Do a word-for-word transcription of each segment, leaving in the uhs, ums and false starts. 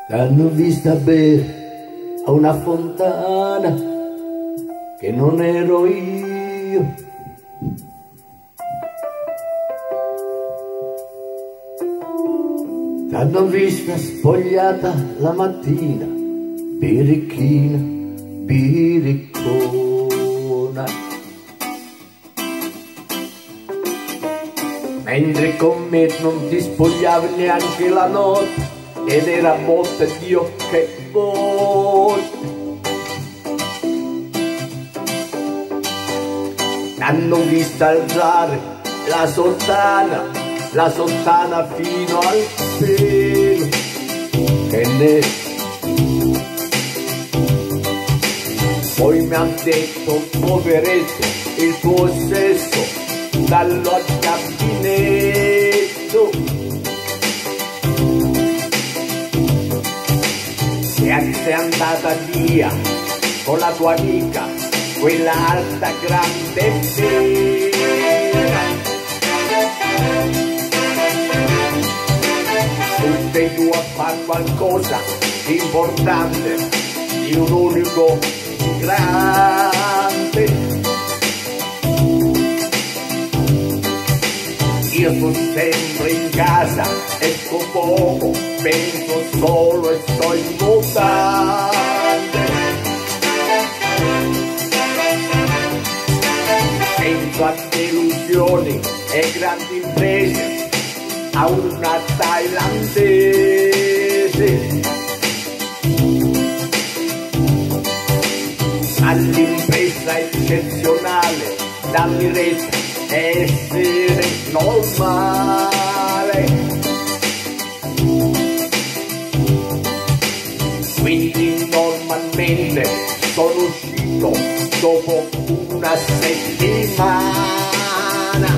T'hanno vista bere a una fontana che non ero io. T'hanno vista spogliata la mattina, birichina, biriccona, mentre con me non ti spogliavi neanche la notte, ed era botte Dio che botte. T'hanno vista alzare la sottana, la sottana fino al pelo, che ne. Poi mi han detto, poveretto, il tuo sesso dallo gabinetto. E sei andata via con la tua amica, quella alta grande vera. Tu sei tu a fare qualcosa di importante, di un unico grande. Io sto sempre in casa, esco poco, penso solo e sto in mutande. Penso a delusioni e grandi imprese, a una thailandese, all'impresa eccezionale, dammi retta, essere normale. Quindi normalmente sono uscito dopo una settimana.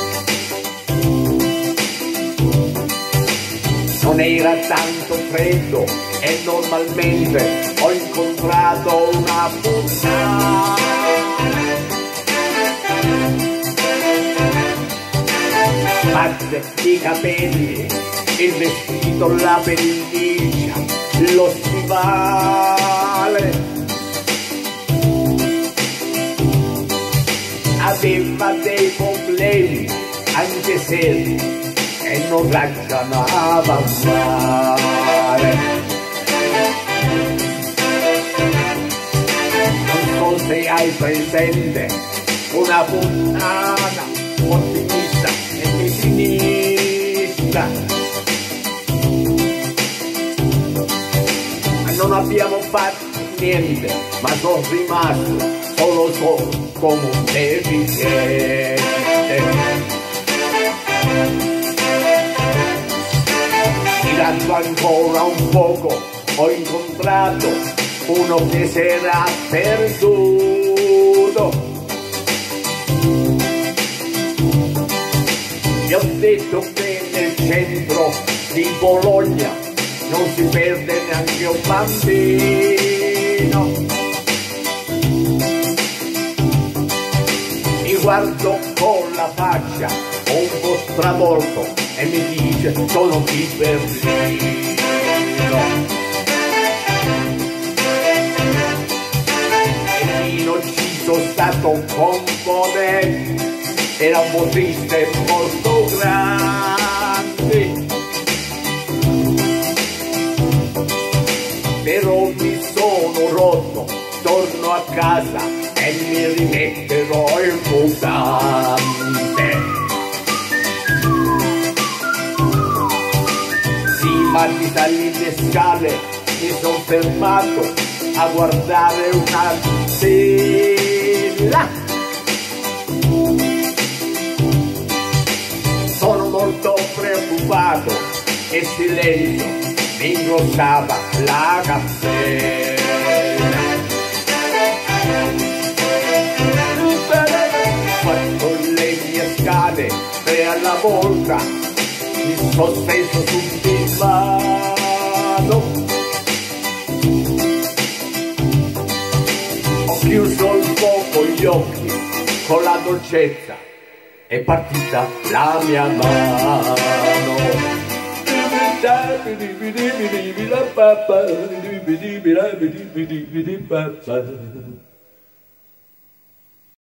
Non era tanto freddo e normalmente ho incontrato una puttana. Parte i capelli, il vestito, la pelliccia, lo stivale. Aveva dei problemi, anche seri, e non ragionava male. Non so se hai presente una puttana ottimista e di sinistra. Non abbiamo fatto niente, ma sono rimasto solo solo come un deficiente. Girando ancora un poco ho incontrato uno che si era perduto. Gli ho detto che nel centro di Bologna non si perde neanche un bambino. Mi guardo con la faccia un po' stravolto e mi dice sono qui per Berlino. E fino ci sono stato componente, era un po' triste e molto grande. Però mi sono rotto, torno a casa e mi rimetterò in mutande. Sì, ma di salire le scale mi sono fermato a guardare una stella. Sono molto preoccupato e silenzio mi ingrossava la cappella. Quando le mie scale, tre alla volta, mi sono steso sul divano. Ho chiuso un poco gli occhi con la dolcezza, è partita la mia mano. da